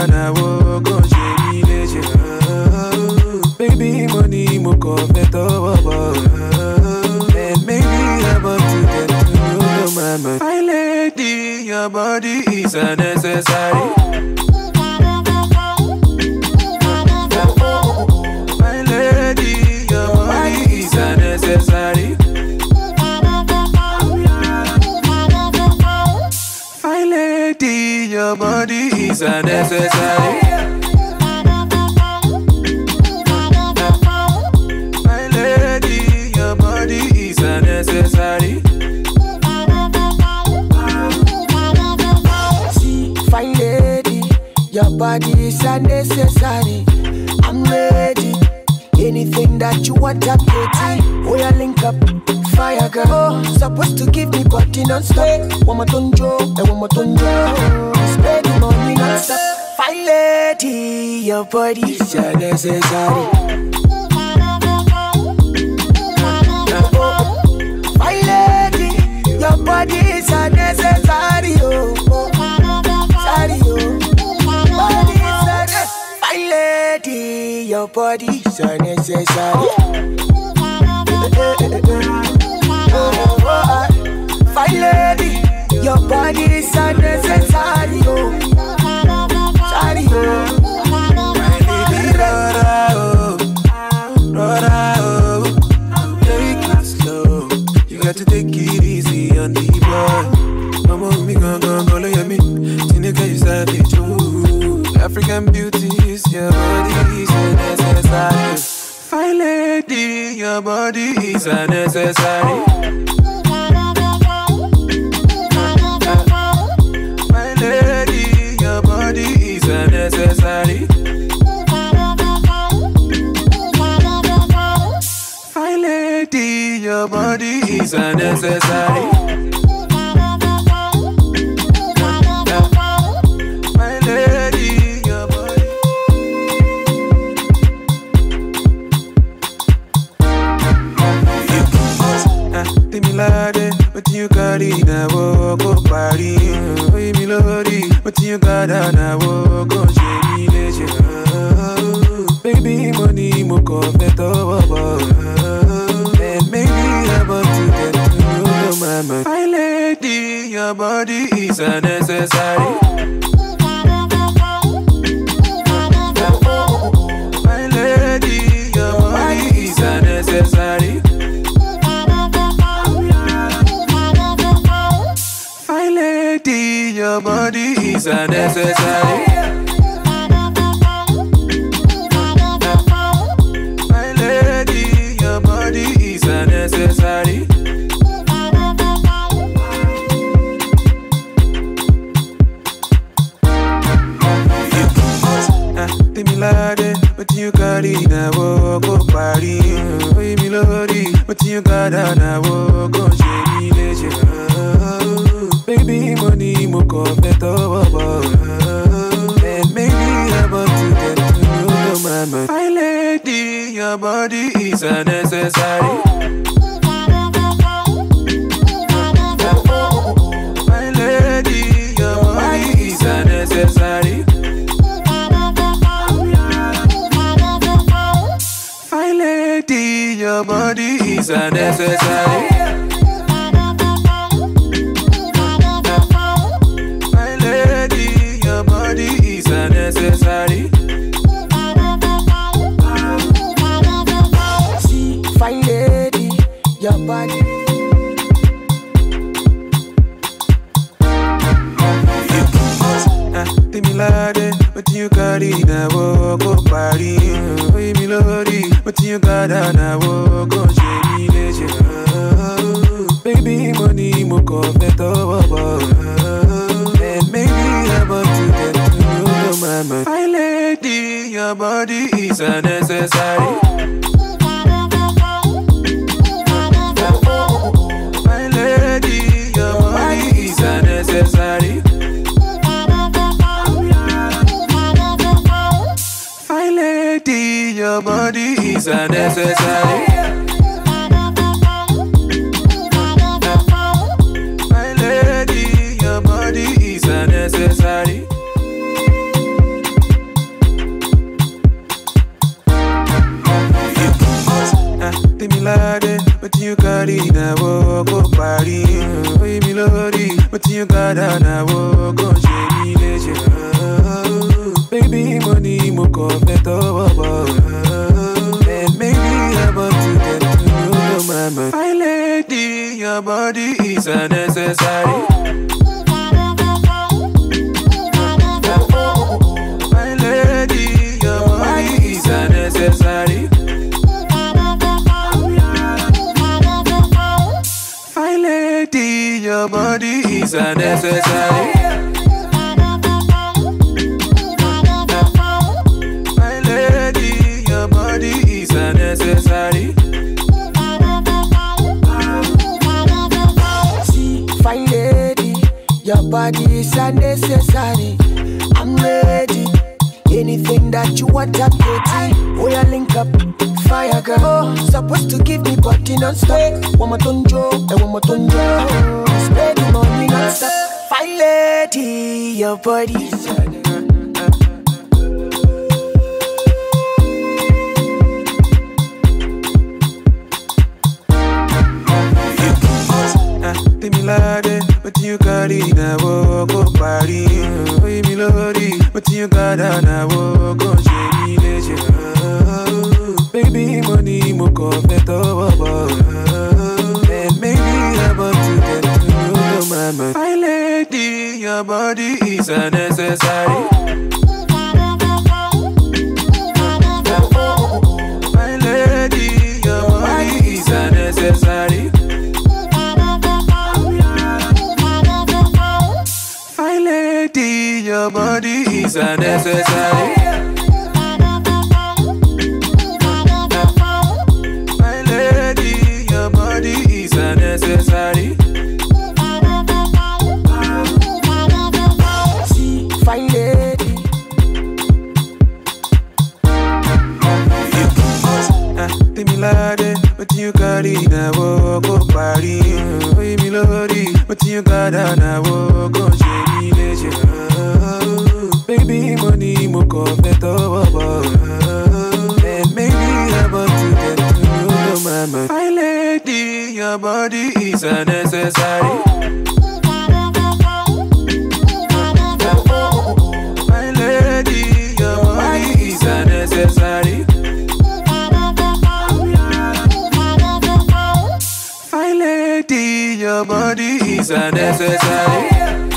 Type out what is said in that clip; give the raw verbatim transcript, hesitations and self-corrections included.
down, I will go shady leisure. Baby, money, mo coffee to and maybe I'm about to get to know your mama. My lady, your body is unnecessary. My lady, your body is unnecessary. My lady, your body is unnecessary. My lady, your body is unnecessary. See, fine lady, your body is unnecessary. I'm ready. Anything that you want, I'm ready. Oh, yeah, link up, fire girl. Oh, supposed to give me body non-stop. One more tonjo, and one more tonjo. Spend the money non-stop. Fine lady, your body is unnecessary. Fine lady, your body is unnecessary. Oh, oh, sorry, oh. Body is unnecessary. Fine lady, your body is unnecessary. Fine lady, your body is unnecessary. Oh, sorry, oh. My lady, Rora, oh, Rora, oh, take it slow. You got to take it easy on the boy. Mama, me gon' gon' go look at me. Tinika, you savage, ooh. African beauty is your body is unnecessary. Fine lady, your body is unnecessary. My lady, your body is unnecessary. Fine lady, your body is unnecessary. My lady, your body. Timilade, what you got in a walk of party? We melody, what you got on a walk of shady leisure. Baby, money, mo coffee to and maybe I'm about to get to know your mama. My lady, your body is unnecessary. My lady, your body is unnecessary. My lady, your body is unnecessary. My lady, your body is unnecessary. Timilade, what you got in a walk of party? We melody, what you got on a walk of shady leisure. Baby, money, mo coffee to and maybe I'm about to get to know your mama. My lady, your body is unnecessary. My lady, your body is unnecessary. My lady, your body is unnecessary. My lady, your body is unnecessary. See, fine lady, your body. Timilade, what you got in a walk of party? We melody, what you got on a walk of shady leisure. Baby, money, mo coffee to and maybe I'm about to get to know your mama. My lady, your body is unnecessary. My lady, your body is unnecessary. My lady, your body is unnecessary. My lady, your body is unnecessary. comfortable. And maybe about to get to know my mind. My lady, your body is unnecessary. My lady, your body is unnecessary. My lady, your body is unnecessary. My lady, your body is unnecessary. See, fine lady, your body is unnecessary. I'm ready. Anything that you want, I'm getting. Oh, yeah, link up, fire girl. Oh, supposed to give me body non-stop. One more tonjo, and one more tonjo. Spend the money non-stop. Fine lady, your body is Timilade, but you got it now, go party. We melody, but you got it now, go shady legend. Baby, money, mo comfortable. And maybe about to get to know my mind. My lady, your body is unnecessary. My lady, your body is unnecessary. Your body is unnecessary. My lady, your body is unnecessary. See, fine lady. Timilade, but you got it now, go party. We melody, but you got it now, go shady legend. Baby, money, mo comfortable. And maybe about to get to know my mind. My lady, your body is unnecessary. My lady, your body is unnecessary. My lady, your body is unnecessary.